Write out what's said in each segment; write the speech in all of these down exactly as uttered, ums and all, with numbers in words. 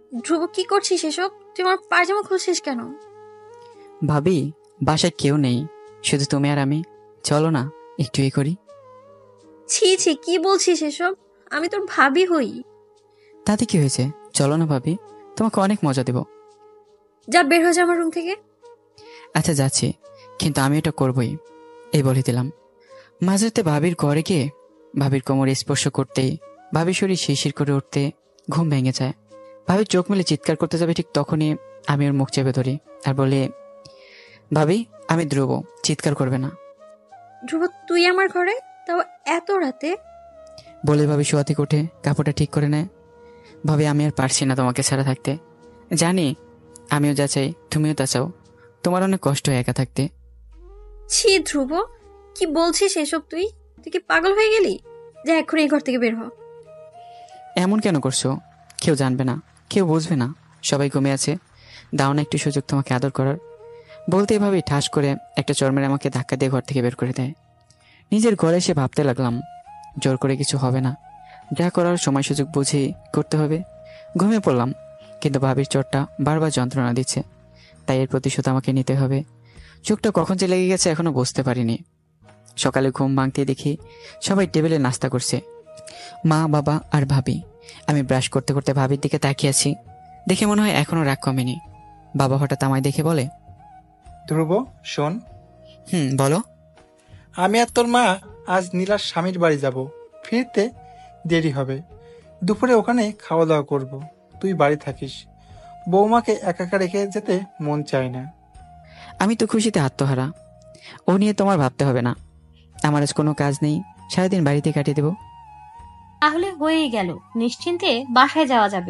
ধ্রুব, কি করছিস এসব? তুই আমার পায়জামা খুলছিস কেন? ভাবি, বাসায় কেউ নেই, শুধু তুমি আর আমি। চলো না একটু এ করি। ছি ছি, কি বলছিস এসব? আমি তোর ভাবি হই। তাতে কি হয়েছে? চলো না ভাবি, তোমাকে অনেক মজা দেব। যা, বের হয়ে যা আমার রুম থেকে। আচ্ছা যাচ্ছি, কিন্তু আমি এটা করবই, এই বলে দিলাম। মাঝরাতে ভাবির ঘরে গিয়ে ভাবির কোমরে স্পর্শ করতেই ভাবির শরীর শিরশির করে উঠতে ঘুম ভেঙে যায়। ভাবির চোখ মেলে চিৎকার করতে যাবে ঠিক তখনই আমি ওর মুখ চেপে ধরি আর বলি, ভাবি আমি ধ্রুব, চিৎকার করবে না। ধ্রুব, তুই আমার ঘরে, তাও এত রাতে? বলে ভাবি শোয়া থেকে উঠে কাপড়টা ঠিক করে নেয়। ভাবি আমি আর পারছি না তোমাকে ছাড়া থাকতে। জানি আমিও যা চাই তুমিও তা চাও, তোমার অনেক কষ্ট হয় একা থাকতে। ছি ধ্রুব, কি বলছিস এসব? তুই তুই কি পাগল হয়ে গেলি? যা, এক্ষুনি এই ঘর থেকে বের হ। এমন কেন করছো? কেউ জানবে না, কেউ বুঝবে না, সবাই ঘুমিয়ে আছে। দাও না একটু সুযোগ তোমাকে আদর করার। বলতেই ভাবি ঠাস করে একটা চড় মেরে আমাকে ধাক্কা দিয়ে ঘর থেকে বের করে দেয়। নিজের ঘরে এসে ভাবতে লাগলাম, জোর করে কিছু হবে না, যা করার সময় সুযোগ বুঝেই করতে হবে। ঘুমিয়ে পড়লাম, কিন্তু ভাবির চোটটা বারবার যন্ত্রণা দিচ্ছে, তাই এর প্রতিশোধ আমাকে নিতে হবে। চোখটা কখন যে লেগে গেছে এখনো বুঝতে পারিনি। সকালে ঘুম ভাঙতে দেখি সবাই টেবিলে নাস্তা করছে, মা বাবা আর ভাবি। আমি ব্রাশ করতে করতে ভাবির দিকে তাকিয়ে আছি, দেখে মনে হয় এখনো রাগ কমেনি। বাবা হঠাৎ আমায় দেখে বলে, ধ্রুব শোন, হুম বলো। আমি আর তোর মা আজ নীলার স্বামীর বাড়ি যাব, ফিরতে দেরি হবে। দুপুরে ওখানে খাওয়া দাওয়া করব, তুই বাড়ি থাকিস। বৌমাকে একা একা রেখে যেতে মন চায় না। আমি তো খুশিতে আত্মহারা, ও নিয়ে তোমার ভাবতে হবে না। আমার আজ কোনো কাজ নেই, সারাদিন বাড়িতে কাটিয়ে দেবো। তাহলে হয়েই গেল, নিশ্চিন্তে বাসায় যাওয়া যাবে।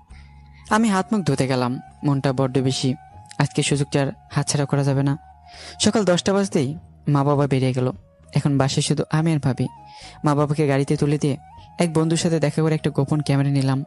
আমি হাত মুখ ধুতে গেলাম, মনটা বড্ড বেশি। আজকে সুযোগটার হাতছাড়া করা যাবে না। সকাল দশটা বাজতেই মা বাবা বেরিয়ে গেল। এখন বাসায় শুধু আমি আর ভাবি। মা বাবাকে গাড়িতে তুলে দিয়ে এক বন্ধুর সাথে দেখা করে একটা গোপন ক্যামেরা নিলাম।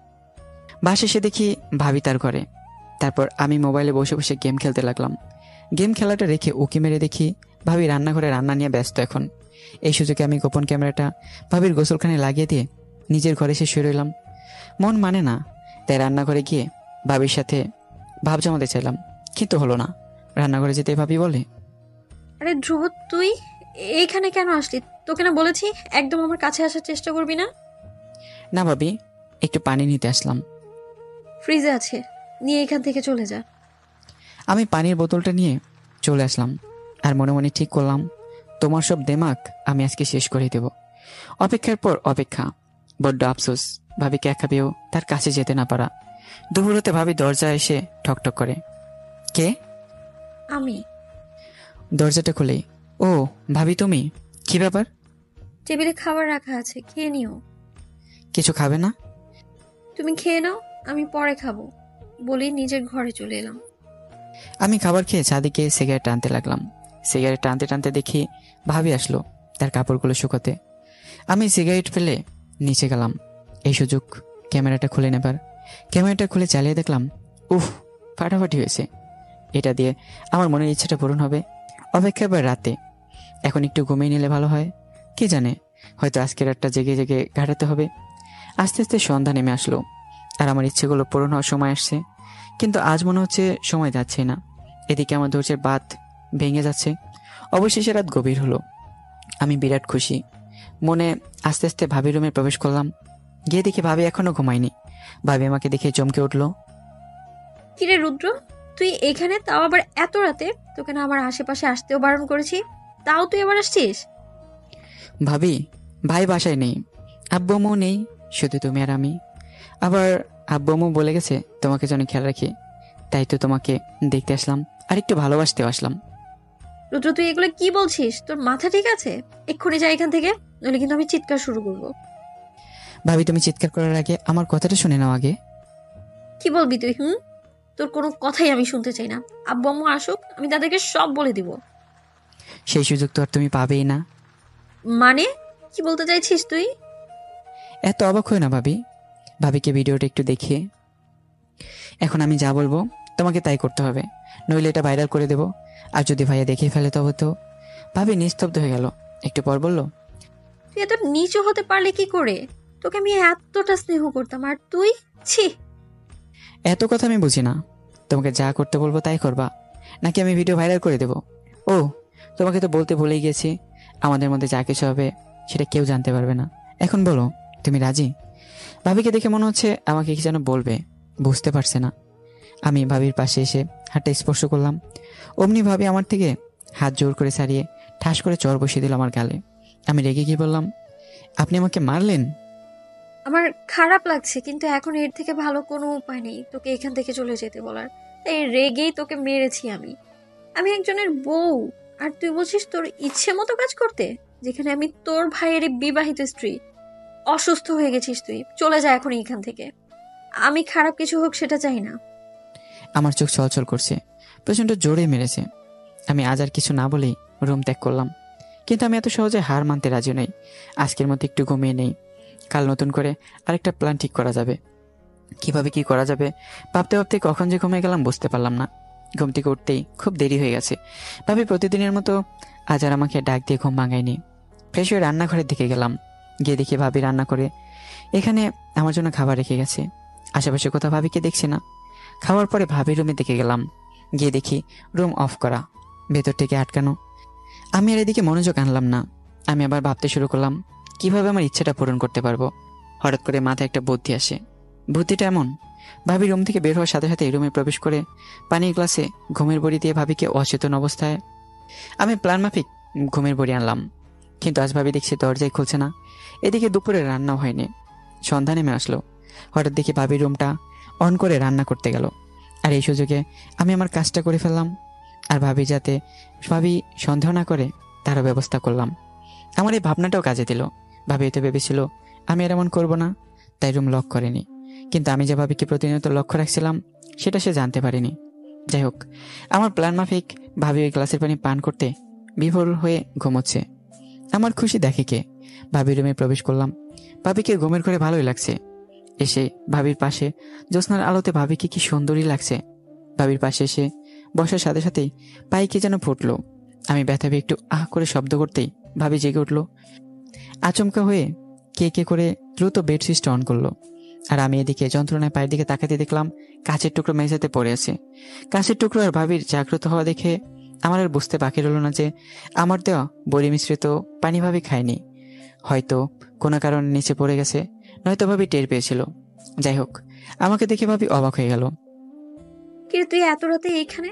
বাসায় এসে দেখি ভাবি তার ঘরে। তারপর আমি মোবাইলে বসে বসে গেম খেলতে লাগলাম। গেম খেলাটা রেখে উকি মেরে দেখি ভাবি রান্নাঘরে রান্না নিয়ে ব্যস্ত এখন। এই সুযোগে আমি গোপন ক্যামেরাটা ভাবির গোসলখানে লাগিয়ে দিয়ে নিজের ঘরে এসে শুয়ে রইলাম। মন মানে না, তাই রান্নাঘরে গিয়ে ভাবির সাথে ভাব জমাতে চাইলাম, কিন্তু হলো না। রান্নাঘরে যেতে ভাবি বলে, আরে ধ্রুব, তুই এইখানে কেন আসলি? তোকে না বলেছি একদম আমার কাছে আসার চেষ্টা করবি না। না ভাবি, একটু পানি নিতে আসলাম। ফ্রিজে আছে, নিয়ে এখান থেকে চলে যা। আমি পানির বোতলটা নিয়ে চলে আসলাম আর মনে মনে ঠিক করলাম, তোমার সব দেমাক আমি আজকে শেষ করে দেব। অপেক্ষার পর অপেক্ষা, বড্ড আফসোস ভাবিকে একা পেয়েও তার কাছে যেতে না পারা। দুপুর হতে ভাবি দরজা এসে ঠকঠক করে। কে? আমি। দরজাটা খুলে, ও ভাবি তুমি, কি ব্যাপার? টেবিলে খাবার রাখা আছে, খেয়ে নিও। কিছু খাবে না? তুমি খেয়ে নাও, আমি পরে খাবো বলি নিজের ঘরে চলে এলাম। আমি খাবার খেয়ে চাঁদিকে সিগারেট টানতে লাগলাম। সিগারেট টানতে টানতে দেখি ভাবি আসলো তার কাপড়গুলো শুকোতে। আমি সিগারেট ফেলে নিচে গেলাম, এই সুযোগ ক্যামেরাটা খুলে নেবার। ক্যামেরাটা খুলে চালিয়ে দেখলাম, উফ, ফাটাফাটি হয়েছে। এটা দিয়ে আমার মনের ইচ্ছাটা পূরণ হবে। অপেক্ষা এবার রাতে, এখন একটু ঘুমিয়ে নিলে ভালো হয়। কে জানে, হয়তো আজকের রাতটা জেগে জেগে কাটাতে হবে। আস্তে আস্তে সন্ধ্যা নেমে আসলো আর আমার ইচ্ছেগুলো পূরণ হওয়ার সময় আসছে, কিন্তু আজ মনে হচ্ছে সময় যাচ্ছে না। এদিকে আমার ধৈর্যের বাঁধ ভেঙে যাচ্ছে। অবশেষে রাত গভীর হলো, আমি বিরাট খুশি মনে আস্তে আস্তে ভাবির রুমে প্রবেশ করলাম। গিয়ে দেখি ভাবি এখনো ঘুমায়নি। ভাবি আমাকে দেখে চমকে উঠলো। কিরে রুদ্র, তুই এখানে, তাও আবার এত রাতে? তোকে না আমার আশেপাশে আসতেও বারণ করেছি, তাও তুই আবার আসছিস? ভাবি, ভাই বাসায় নেই, আব্বু আম্মু নেই, শুধু তুমি আর আমি। আবার আব্বু আম্মু বলে গেছে তোমাকে যেন খেয়াল রাখি, তাই তো তোমাকে দেখতে আসলাম আর একটু ভালোবাসতেও আসলাম। রুদ্র, তুই এগুলো কি বলছিস? তোর মাথা ঠিক আছে? এক্ষুনি যা এখান থেকে, নইলে কিন্তু আমি চিৎকার শুরু করবো। ভাবি তুমি চিৎকার করার আগে আমার কথাটা শুনে নাও আগে। কি বলবি তুই? হুম, তোর কোনো কথাই আমি শুনতে চাই না। আব্বু আম্মু আসুক, আমি তাদেরকে সব বলে দিব। সেই সুযোগ তো আর তুমি পাবেই না। মানে কি বলতে চাইছিস তুই? এত অবাক হই না ভাবি, ভাবিকে ভিডিওটা একটু দেখিয়ে। এখন আমি যা বলবো তোমাকে তাই করতে হবে, নইলে এটা ভাইরাল করে দেব। আর যদি ভাইয়া দেখে ফেলে তবে তো। ভাবি নিস্তব্ধ হয়ে গেল, একটু পর বলল, তুই এত নিচু হতে পারলে কি করে? তোকে আমি এতটা স্নেহ করতাম, আর তুই? ছি। এত কথা আমি বুঝি না। তোমাকে যা করতে বলবো তাই করবা, নাকি আমি ভিডিও ভাইরাল করে দেব? ও, তোমাকে তো বলতে ভুলেই গেছি, আমাদের মধ্যে যা কিছু হবে সেটা কেউ জানতে পারবে না। এখন বলো, তুমি রাজি? ভাবিকে দেখে মনে হচ্ছে আমাকে কি যেন বলবে, বুঝতে পারছে না। আমি ভাবির পাশে এসে হাতটা স্পর্শ করলাম। অমনি ভাবি আমার থেকে হাত জোর করে ছাড়িয়ে ঠাস করে চর বসিয়ে দিল আমার গালে। আমি রেগে গিয়ে বললাম, আপনি আমাকে মারলেন? আমার খারাপ লাগছে, কিন্তু এখন এর থেকে ভালো কোনো উপায় নেই তোকে এখান থেকে চলে যেতে বলার। তাই রেগেই তোকে মেরেছি আমি। আমি একজনের বউ, আর তুই বলছিস তোর ইচ্ছে মতো কাজ করতে, যেখানে আমি তোর ভাইয়ের বিবাহিত স্ত্রী। অসুস্থ হয়ে গেছিস তুই, চলে যা এখন এখান থেকে। আমি খারাপ কিছু হোক সেটা চাই না। আমার চোখ ছলছল করছে, প্রচণ্ড জোরে মেরেছে। আমি আজ আর কিছু না বলেই রুম ত্যাগ করলাম। কিন্তু আমি এত সহজে হার মানতে রাজি নই। আজকের মতো একটু ঘুমিয়ে নেই, কাল নতুন করে আরেকটা প্ল্যান ঠিক করা যাবে। কিভাবে কি করা যাবে ভাবতে ভাবতে কখন যে ঘুমিয়ে গেলাম বুঝতে পারলাম না। ঘুম থেকে উঠতেই খুব দেরি হয়ে গেছে। ভাবি প্রতিদিনের মতো আজ আর আমাকে ডাক দিয়ে ঘুম ভাঙায়নি। ফ্রেশ হয়ে রান্নাঘরের দিকে গেলাম। গিয়ে দেখি ভাবি রান্না করে এখানে আমার জন্য খাবার রেখে গেছে। আশেপাশে কোথাও ভাবিকে দেখছি না। খাওয়ার পরে ভাবির রুমে দিকে গেলাম। গিয়ে দেখি রুম অফ করা, ভেতর থেকে আটকানো। আমি আর এদিকে মনোযোগ আনলাম না। আমি আবার ভাবতে শুরু করলাম কিভাবে আমার ইচ্ছাটা পূরণ করতে পারবো। হঠাৎ করে মাথায় একটা বুদ্ধি আসে। বুদ্ধিটা এমন, ভাবি রুম থেকে বের হওয়ার সাথে সাথে রুমে প্রবেশ করে পানির গ্লাসে ঘুমের বড়ি দিয়ে ভাবিকে অচেতন অবস্থায় আমি প্ল্যান মাফিক ঘুমের বড়ি আনলাম। কিন্তু আজ ভাবি দেখছি দরজাই খুলছে না। এদিকে দুপুরে রান্নাও হয়নি। সন্ধ্যা নেমে আসলো। হঠাৎ দেখি ভাবির রুমটা অন করে রান্না করতে গেল। আর এই সুযোগে আমি আমার কাজটা করে ফেললাম। আর ভাবি যাতে ভাবি সন্দেহ না করে তারও ব্যবস্থা করলাম। আমার এই ভাবনাটাও কাজে দিল। ভাবি তো ভেবেছিল আমি আর এমন করবো না, তাই রুম লক করেনি। কিন্তু আমি যে ভাবিকে প্রতিনিয়ত লক্ষ্য রাখছিলাম সেটা সে জানতে পারেনি। যাই হোক, আমার প্ল্যান মাফিক ভাবি ওই গ্লাসের পানি পান করতে বিভোর হয়ে ঘুমোচ্ছে। আমার খুশি দেখে কে, ভাবির রুমে প্রবেশ করলাম। ভাবিকে ঘুমের ঘরে ভালোই লাগছে। এসে ভাবির পাশে জ্যোৎস্নার আলোতে ভাবিকে কি সুন্দরী লাগছে। ভাবির পাশে এসে বসার সাথে সাথেই পায়ে কে যেন ফুটলো। আমি ব্যথা পেয়ে একটু আহ করে শব্দ করতেই ভাবি জেগে উঠলো। আচমকা হয়ে কে কে করে দ্রুত বেড সুইচটা অন করলো। আর আমি এদিকে যন্ত্রণায় পায়ের দিকে তাকাতে দেখলাম কাঁচের টুকরো মেঝেতে পড়ে আছে। কাঁচের টুকরো আর ভাবির জাগ্রত হওয়া দেখে আমার আর বুঝতে বাকি রইল না যে আমার দেওয়া বড়ি মিশ্রিত পানি ভাবি খায়নি। হয়তো কোনো কারণে নিচে পড়ে গেছে, নয়তো ভাবি টের পেয়েছিল। যাই হোক, আমাকে দেখে ভাবি অবাক হয়ে গেল। কিন্তু তুই এত রাতে এইখানে?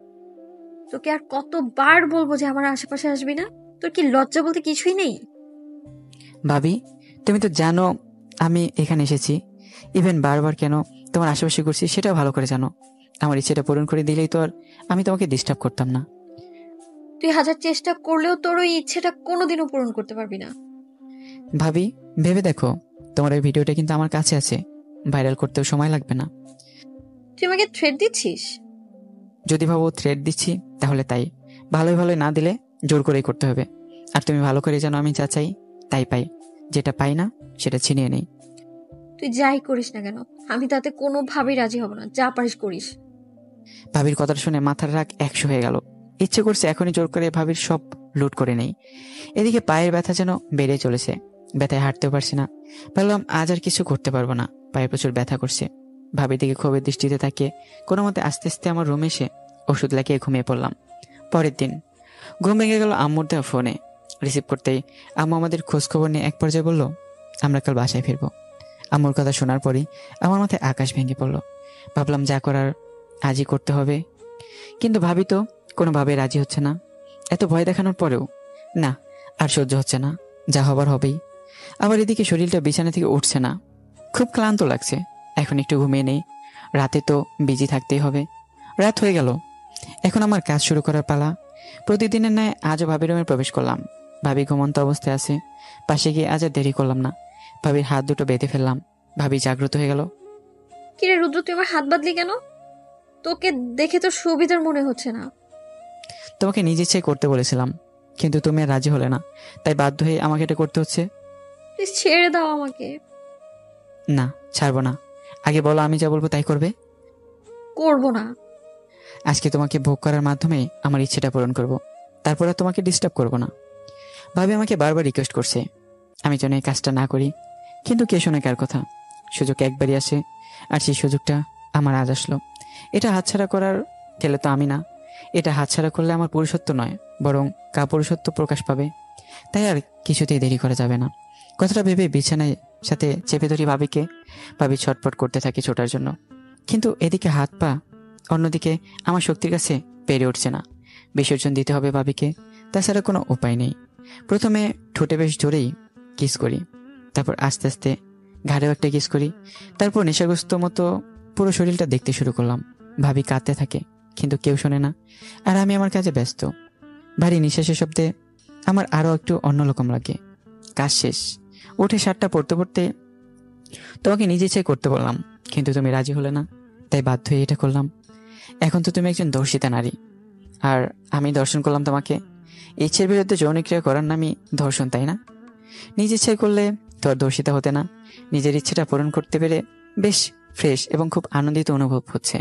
তোকে আর কতবার বলবো যে আমার আশেপাশে আসবি না? তোর কি লজ্জা বলতে কিছুই নেই? ভাবি, তুমি তো জানো আমি এখানে এসেছি, ইভেন বারবার কেন তোমার আশেপাশে করছি সেটাও ভালো করে জানো। আমার ইচ্ছেটা পূরণ করে দিলেই তো আর আমি তোমাকে ডিস্টার্ব করতাম না। তুই হাজার চেষ্টা করলেও তোর ওই ইচ্ছেটা কোনোদিনও পূরণ করতে পারবি না। ভাবি, ভেবে দেখো, তোমার এই ভিডিওটা কিন্তু আমার কাছে আছে, ভাইরাল করতেও সময় লাগবে না। তুই আমাকে থ্রেট দিচ্ছিস? যদি ভাবো থ্রেট দিচ্ছি তাহলে তাই, ভালোই ভালোই না দিলে জোর করেই করতে হবে। আর তুমি ভালো করে জানো আমি যা চাই তাই পাই, যেটা পাই না সেটা ছিনিয়ে নেই। তুই যাই করিস না কেন, আমি তাতে কোনোভাবেই রাজি হব না। যা পারিস করিস। ভাবির কথা শুনে মাথার রাগ একশো হয়ে গেল। ইচ্ছে করছে এখনই জোর করে ভাবির সব লুট করে নেই। এদিকে পায়ের ব্যথা যেন বেড়ে চলেছে, ব্যথায় হাঁটতেও পারছি না। ভাবলাম আজ আর কিছু করতে পারবো না, পায়ে প্রচুর ব্যথা করছে। ভাবির দিকে ক্ষোভের দৃষ্টিতে তাকিয়ে কোনো মতে আস্তে আস্তে আমার রুমে এসে ওষুধ লাগিয়ে ঘুমিয়ে পড়লাম। পরের দিন ঘুম ভেঙে গেল আম্মুর দেওয়া ফোনে। রিসিভ করতেই আম্মু আমাদের খোঁজখবর নিয়ে এক পর্যায়ে বলল, আমরা কাল বাসায় ফিরবো। আম্মুর কথা শোনার পরই আমার মাথায় আকাশ ভেঙে পড়লো। ভাবলাম যা করার আজই করতে হবে। কিন্তু ভাবি তো কোনোভাবে রাজি হচ্ছে না। এত ভয় দেখানোর পরেও না, আর সহ্য হচ্ছে না, যা হবার হবেই। আবার এদিকে শরীরটা বিছানা থেকে উঠছে না, খুব ক্লান্ত লাগছে। এখন একটু ঘুমিয়ে নেই, রাতে তো বিজি থাকতেই হবে। রাত হয়ে গেল, এখন আমার কাজ শুরু করার পালা। প্রতিদিনের ন্যায় আজও ভাবির রুমে প্রবেশ করলাম। ভাবি ঘুমন্ত অবস্থায় আছে। পাশে গিয়ে আজ আর দেরি করলাম না, ভাবির হাত দুটো বেঁধে ফেললাম। ভাবি জাগ্রত হয়ে গেল। কিরে রুদ্র, তুই আমার হাত বাঁধলি কেন? তোকে দেখে তো সুবিধার মনে হচ্ছে না। তোমাকে নিজে ইচ্ছে করতে বলেছিলাম, কিন্তু তুমি আর রাজি হলে না, তাই বাধ্য হয়ে আমাকে এটা করতে হচ্ছে। প্লিজ ছেড়ে দাও আমাকে। না, ছাড়বো না। আগে বলো, আমি যা বলবো তাই করবে? করবো না। আজকে তোমাকে ভোগ করার মাধ্যমে আমার ইচ্ছেটা পূরণ করব, তারপর আর তোমাকে ডিস্টার্ব করবো না। ভাবি আমাকে বারবার রিকোয়েস্ট করছে আমি যেন এই কাজটা না করি, কিন্তু কে শোনে কার কথা। সুযোগ একবারই আসে, আর সেই সুযোগটা আমার আজ আসলো। এটা হাতছাড়া করার গেলে তো আমি না, এটা হাতছাড়া করলে আমার পুরুষত্ব নয়, বরং কাপুরুষত্ব প্রকাশ পাবে। তাই আর কিছুতেই দেরি করা যাবে না। কথাটা ভেবে বিছানায় সাথে চেপে ধরি ভাবিকে। ভাবি ছটফট করতে থাকি ছোটার জন্য, কিন্তু এদিকে হাত পা, অন্যদিকে আমার শক্তির কাছে পেরে উঠছে না। বিসর্জন দিতে হবে ভাবিকে, তাছাড়া কোনো উপায় নেই। প্রথমে ঠোঁটে বেশ জোরেই কিস করি, তারপর আস্তে আস্তে ঘাড়েও একটা কিস করি, তারপর নেশাগ্রস্ত মতো পুরো শরীরটা দেখতে শুরু করলাম। ভাবি কাঁদতে থাকে, কিন্তু কেউ শোনে না, আর আমি আমার কাজে ব্যস্ত। ভারী নিঃশ্বাসের শব্দে আমার আরও একটু অন্যরকম লাগে। কাজ শেষ, উঠে শার্টটা পরতে পরতে তোমাকে নিজে ইচ্ছাই করতে বললাম, কিন্তু তুমি রাজি হলে না, তাই বাধ্য হয়ে এটা করলাম। এখন তো তুমি একজন ধর্ষিতা নারী, আর আমি দর্শন করলাম তোমাকে। ইচ্ছের বিরুদ্ধে যৌনক্রিয়া করার নামই ধর্ষণ, তাই না? নিজ ইচ্ছায় করলে তো আর ধর্ষিতা হতে না। নিজের ইচ্ছেটা পূরণ করতে পেরে বেশ ফ্রেশ এবং খুব আনন্দিত অনুভব হচ্ছে।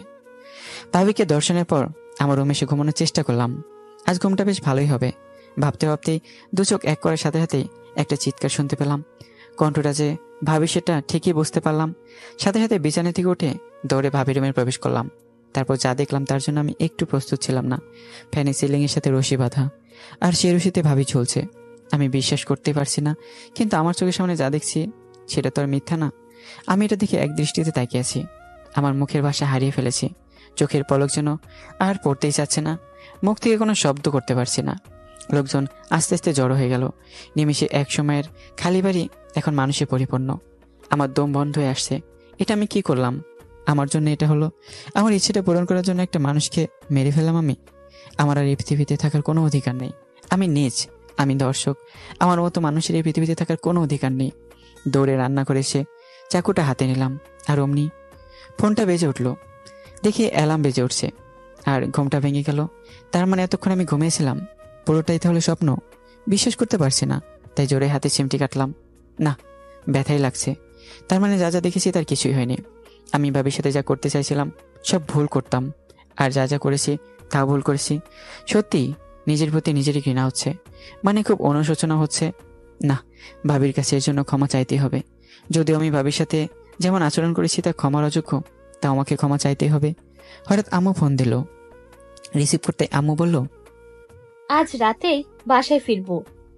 ভাবিকে দর্শনের পর আমার রুমে এসে ঘুমানোর চেষ্টা করলাম। আজ ঘুমটা বেশ ভালোই হবে ভাবতে ভাবতেই দু চোখ এক করার সাথে সাথেই একটা চিৎকার শুনতে পেলাম। কণ্ঠটা যে ভাবি সেটা ঠিকই বুঝতে পারলাম। সাথে সাথে বিছানা থেকে উঠে দৌড়ে ভাবি রুমে প্রবেশ করলাম। তারপর যা দেখলাম তার জন্য আমি একটু প্রস্তুত ছিলাম না। ফ্যানে সিলিংয়ের সাথে রশি বাঁধা, আর সেই রশিতে ভাবি ঝুলছে। আমি বিশ্বাস করতে পারছি না, কিন্তু আমার চোখের সামনে যা দেখছি সেটা তো আর মিথ্যা না। আমি এটা দেখে এক দৃষ্টিতে তাকিয়ে আছি। আমার মুখের ভাষা হারিয়ে ফেলেছি, চোখের পলক যেন আর পড়তেই চাচ্ছে না, মুখ থেকে কোনো শব্দ করতে পারছি না। লোকজন আস্তে আস্তে জড়ো হয়ে গেল। নিমিষে এক সময়ের খালি বাড়ি এখন মানুষে পরিপূর্ণ। আমার দম বন্ধ হয়ে আসছে। এটা আমি কি করলাম? আমার জন্য এটা হলো? আমার ইচ্ছেটা পূরণ করার জন্য একটা মানুষকে মেরে ফেললাম আমি? আমার আর এই পৃথিবীতে থাকার কোনো অধিকার নেই। আমি নীচ, আমি দর্শক। আমার মতো মানুষের এই পৃথিবীতে থাকার কোনো অধিকার নেই। দৌড়ে রান্না করে এসে চাকুটা হাতে নিলাম, আর অমনি ফোনটা বেজে উঠলো। দেখি অ্যালার্ম বেজে উঠছে, আর ঘুমটা ভেঙে গেল। তার মানে এতক্ষণ আমি ঘুমিয়েছিলাম, পুরোটাই তাহলে স্বপ্ন? বিশ্বাস করতে পারছি না, তাই জোরে হাতে চিমটি কাটলাম। না, ব্যথাই লাগছে। তার মানে যা যা দেখেছি তার কিছুই হয়নি। আমি ভাবির সাথে যা করতে চাইছিলাম সব ভুল করতাম, আর যা যা করেছি তা ভুল করেছি। সত্যি নিজের প্রতি নিজেরই ঘৃণা হচ্ছে, মানে খুব অনুশোচনা হচ্ছে। না, ভাবির কাছে এর জন্য ক্ষমা চাইতেই হবে। যদিও আমি ভাবির সাথে যেমন আচরণ করেছি তা ক্ষমার অযোগ্য, তা আমাকে ক্ষমা চাইতেই হবে। হঠাৎ আম্মু ফোন দিল। রিসিভ করতে আম্মু বলল, আজ রাতেই বাসায় ফিরবো।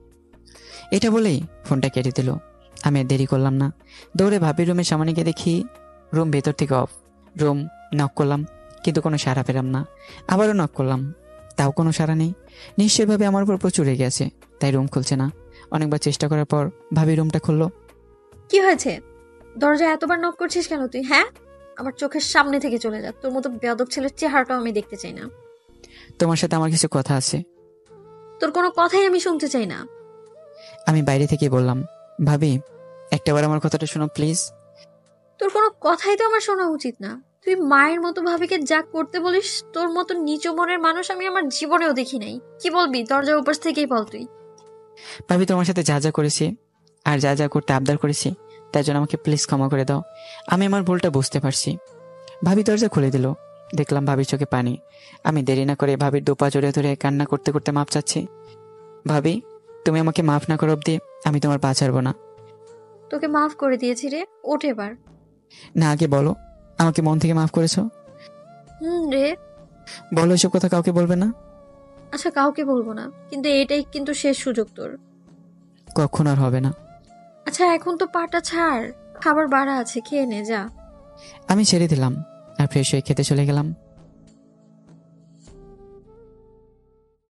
এটা বলেই ফোনটা কেটে দিল। আমি আর দেরি করলাম না, দৌড়ে ভাবির রুমের সামনে গিয়ে দেখি রুম ভেতর থেকে অফ। রুম নক করলাম, কিন্তু কোনো সাড়া পেলাম না। আবারও নক করলাম, তাও কোনো সাড়া নেই। নিশ্চয়ভাবে আমার উপর প্রচুর রেগে আছে, তাই রুম খুলছে না। অনেকবার চেষ্টা করার পর ভাবি রুমটা খুললো। কি হয়েছে? দরজা এতবার নক করছিস কেন তুই? হ্যাঁ, আমার চোখের সামনে থেকে চলে যা। তোর মতো বেয়াদব ছেলের চেহারাটাও আমি দেখতে চাই না। তোমার সাথে আমার কিছু কথা আছে। তোর কোনো কথাই আমি শুনতে চাই না। আমি বাইরে থেকে বললাম, ভাবি একটাবার আমার কথাটা শোনো প্লিজ। তোর কোনো কথাই তো আমার শোনা উচিত না। তুই মায়ের মতো ভাবিকে যা করতে বলিস, তোর মতো নিচু মনের মানুষ আমি আমার জীবনেও দেখি নাই। কি বলবি? দরজার উপাস থেকেই বল তুই। ভাবি তোমার সাথে যা যা করেছি আর যা যা করতে আবদার করেছি তার জন্য আমাকে প্লিজ ক্ষমা করে দাও। আমি আমার ভুলটা বুঝতে পারছি। ভাবি দরজা খুলে দিল। দেখলাম ভাবির চোখে পানি। আমি দেরি না করে ভাবির দোপা জড়িয়ে ধরে কান্না করতে করতে মাপ চাচ্ছি। ভাবি, তুমি আমাকে মাফ না করো অব্দি আমি তোমার পা ছাড়বো না। তোকে মাফ করে দিয়েছি রে, ওঠ এবার। না, আগে বলো আমাকে মন থেকে মাফ করেছো? হুম রে। বলো এসব কথা কাউকে বলবে না। আচ্ছা, কাউকে বলবো না, কিন্তু এটাই কিন্তু শেষ সুযোগ তোর। কখন আর হবে না। আচ্ছা, এখন তো পাটা ছাড়, খাবার বাড়া আছে, খেয়ে নে যা। আমি ছেড়ে দিলাম আর ফ্রেশ হয়ে খেতে চলে গেলাম।